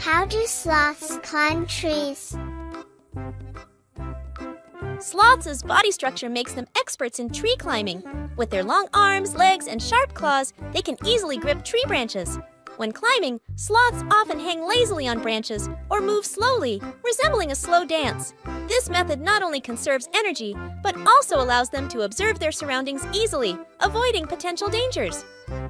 How do sloths climb trees? Sloths' body structure makes them experts in tree climbing. With their long arms, legs, and sharp claws, they can easily grip tree branches. When climbing, sloths often hang lazily on branches or move slowly, resembling a slow dance. This method not only conserves energy, but also allows them to observe their surroundings easily, avoiding potential dangers.